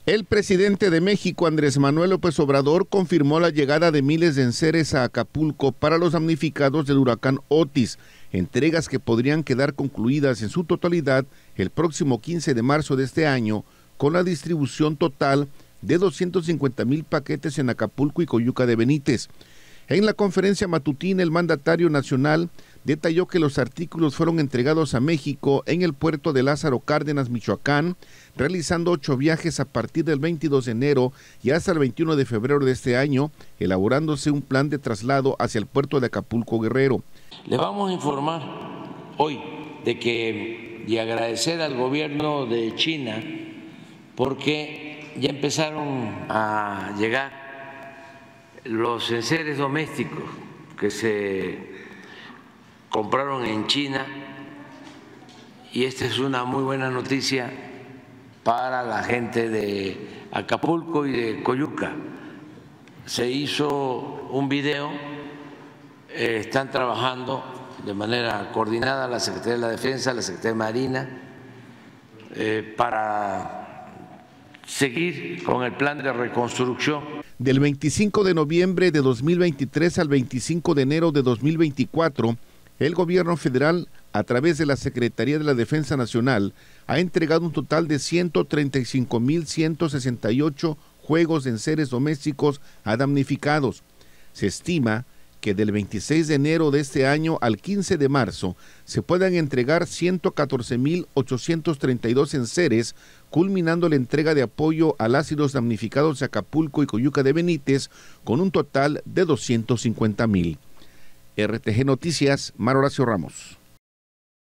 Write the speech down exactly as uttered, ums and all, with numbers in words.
El presidente de México, Andrés Manuel López Obrador, confirmó la llegada de miles de enseres a Acapulco para los damnificados del huracán Otis, entregas que podrían quedar concluidas en su totalidad el próximo quince de marzo de este año, con la distribución total de doscientos cincuenta mil paquetes en Acapulco y Coyuca de Benítez. En la conferencia matutina, el mandatario nacional detalló que los artículos fueron entregados a México en el puerto de Lázaro Cárdenas, Michoacán, realizando ocho viajes a partir del veintidós de enero y hasta el veintiuno de febrero de este año, elaborándose un plan de traslado hacia el puerto de Acapulco, Guerrero. Les vamos a informar hoy de que, y agradecer al gobierno de China, porque ya empezaron a llegar los enseres domésticos que se compraron en China, y esta es una muy buena noticia para la gente de Acapulco y de Coyuca. Se hizo un video, eh, están trabajando de manera coordinada la Secretaría de la Defensa, la Secretaría de Marina, eh, para seguir con el plan de reconstrucción. Del veinticinco de noviembre de dos mil veintitrés al veinticinco de enero de dos mil veinticuatro, el gobierno federal, a través de la Secretaría de la Defensa Nacional, ha entregado un total de ciento treinta y cinco mil ciento sesenta y ocho juegos de enseres domésticos a damnificados. Se estima que del veintiséis de enero de este año al quince de marzo se puedan entregar ciento catorce mil ochocientos treinta y dos enseres, culminando la entrega de apoyo a las y los damnificados de Acapulco y Coyuca de Benítez con un total de doscientos cincuenta mil. R T G Noticias, Mar Horacio Ramos.